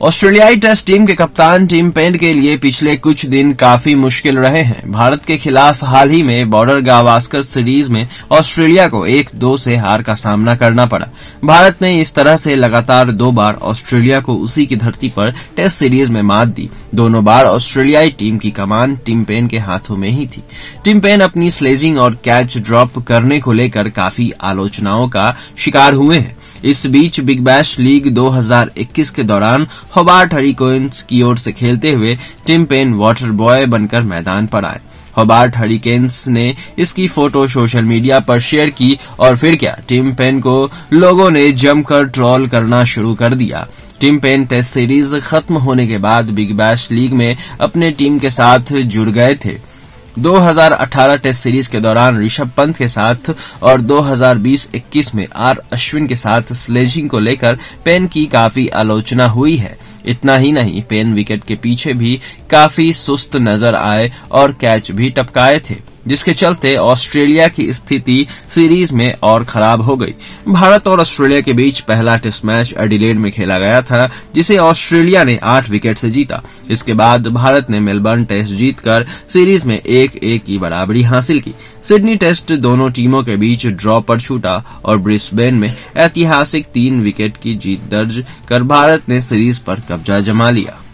ऑस्ट्रेलियाई test team के कप्तान टिम पेन के लिए पिछले कुछ दिन काफी मुश्किल रहे हैं। भारत के खिलाफ हाल ही में बॉर्डर गावस्कर सीरीज में ऑस्ट्रेलिया को 1-2 से हार का सामना करना पड़ा। भारत ने इस तरह से लगातार 2 बार ऑस्ट्रेलिया को उसी की धरती पर टेस्ट सीरीज में मात दी। दोनों बार ऑस्ट्रेलियाई टीम की कमान टिम पेन के हाथों में ही थी। टिम पेन अपनी स्लेजिंग और कैच ड्रॉप करने को लेकर काफी आलोचनाओं का शिकार हुए हैं। इस बीच बिग बैश लीग 2021 के दौरान होबार्ट हरिकेन्स की ओर से खेलते हुए टिम पेन वाटर बॉय बनकर मैदान पर आए। होबार्ट हरिकेन्स ने इसकी फोटो सोशल मीडिया पर शेयर की और फिर क्या, टिम पेन को लोगों ने जमकर ट्रोल करना शुरू कर दिया। टिम पेन टेस्ट सीरीज खत्म होने के बाद बिग बैश लीग में अपने टीम के साथ जुड़ गए थे। 2018 टेस्ट सीरीज के दौरान ऋषभ पंत के साथ और 2020-21 में आर अश्विन के साथ स्लेजिंग को लेकर पेन की काफी आलोचना हुई है। इतना ही नहीं, पेन विकेट के पीछे भी काफी सुस्त नजर आए और कैच भी टपकाए थे, जिसके चलते ऑस्ट्रेलिया की स्थिति सीरीज में और खराब हो गई। भारत और ऑस्ट्रेलिया के बीच पहला टेस्ट मैच एडिलेड में खेला गया था, जिसे ऑस्ट्रेलिया ने 8 विकेट से जीता। इसके बाद भारत ने मेलबर्न टेस्ट जीतकर सीरीज में 1-1 की बराबरी हासिल की। सिडनी टेस्ट दोनों टीमों के बीच ड्रॉ पर छूटा और ब्रिस्बेन में ऐतिहासिक 3 विकेट की जीत दर्ज कर भारत ने सीरीज पर कब्जा जमा लिया।